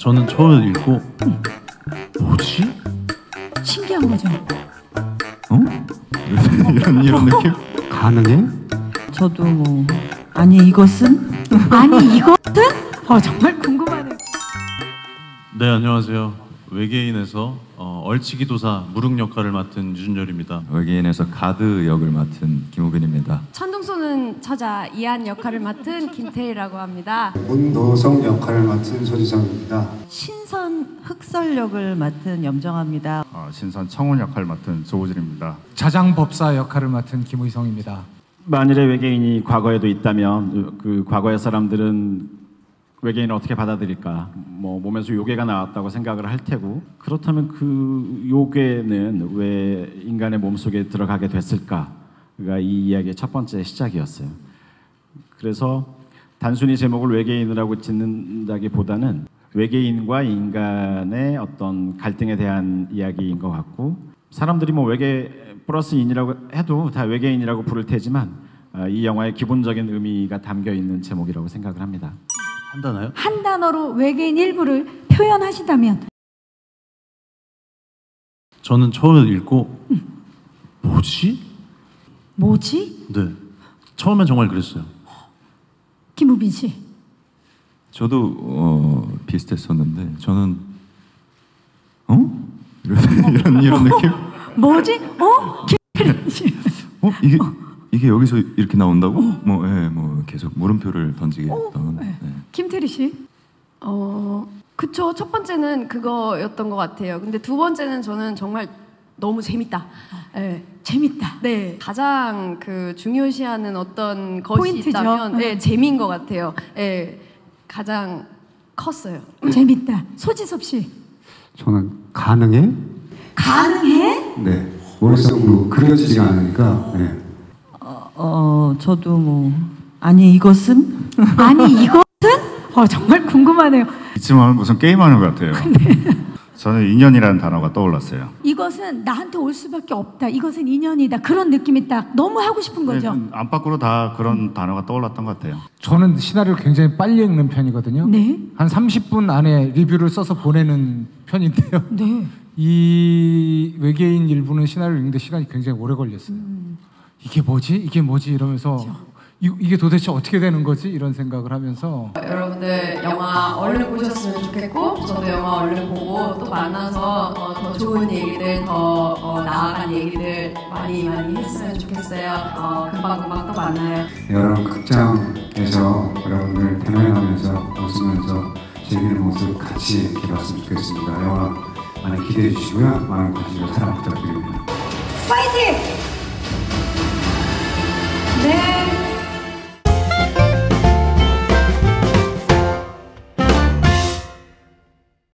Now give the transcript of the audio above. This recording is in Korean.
저는 처음에 읽고 뭐지? 신기한 거죠. 어? 이런 느낌? 가능해? 저도 뭐 아니 이것은? 아니 이것은? 정말 궁금하네요. 네, 안녕하세요. 외계인에서 얼치기도사 무릉 역할을 맡은 유준열입니다. 외계인에서 가드 역을 맡은 김우빈입니다. 천둥 쏘는 저자 이한 역할을 맡은 김태희라고 합니다. 문노성 역할을 맡은 소지성입니다. 신선 흑설 역을 맡은 염정아입니다. 신선 청운 역할을 맡은 조우진입니다. 자장법사 역할을 맡은 김의성입니다. 만일에 외계인이 과거에도 있다면 그 과거의 사람들은 외계인을 어떻게 받아들일까? 뭐 몸에서 요괴가 나왔다고 생각을 할 테고, 그렇다면 그 요괴는 왜 인간의 몸속에 들어가게 됐을까가 이 이야기의 첫 번째 시작이었어요. 그래서 단순히 제목을 외계인이라고 짓는다기보다는 외계인과 인간의 어떤 갈등에 대한 이야기인 것 같고, 사람들이 뭐 외계 플러스 인이라고 해도 다 외계인이라고 부를 테지만 이 영화의 기본적인 의미가 담겨 있는 제목이라고 생각을 합니다. 한다나요? 한 단어로 외계인 일부를 표현하신다면? 저는 처음에 읽고 뭐지? 뭐지? 네, 처음엔 정말 그랬어요. 김우빈 씨. 저도 비슷했었는데 저는 이런 느낌? 뭐지? 김태희 씨. 이게 여기서 이렇게 나온다고? 뭐 계속 물음표를 던지게 했던. 네. 김태희 씨. 그쵸. 첫 번째는 그거였던 것 같아요. 근데 두 번째는 저는 정말 너무 재밌다. 네. 재밌다. 네. 가장 중요시하는 어떤 것이 포인트죠. 있다면 재미인 것 같아요. 네. 가장 컸어요. 재밌다. 소지섭 씨. 저는 가능해? 가능해? 네. 머릿속으로 그려지지가 않으니까. 네. 저도 뭐 아니 이것은? 아니 이것은? 정말 궁금하네요. 이쯤 하면 무슨 게임하는 것 같아요. 저는 인연이라는 단어가 떠올랐어요. 이것은 나한테 올 수밖에 없다. 이것은 인연이다. 그런 느낌이 딱 너무 하고 싶은 거죠. 네, 안팎으로 다 그런 단어가 떠올랐던 것 같아요. 저는 시나리오를 굉장히 빨리 읽는 편이거든요. 네. 한 30분 안에 리뷰를 써서 보내는 편인데요. 네. 이 외계인 일부는 시나리오를 읽는데 시간이 굉장히 오래 걸렸어요. 이게 뭐지? 이게 뭐지? 이러면서 그렇죠. 이게 도대체 어떻게 되는 거지? 이런 생각을 하면서 여러분들 영화 얼른 보셨으면 좋겠고, 저도 영화 얼른 보고 또 만나서 더 좋은 얘기들, 더 나아간 얘기들 많이 했으면 좋겠어요. 금방금방 또 만나요. 여러 극장에서 여러분들 대면하면서 웃으면서 즐기는 모습 같이 이렇게 봤으면 좋겠습니다. 영화 많이 기대해 주시고요. 많은 관심과 사랑 부탁드립니다. 파이팅!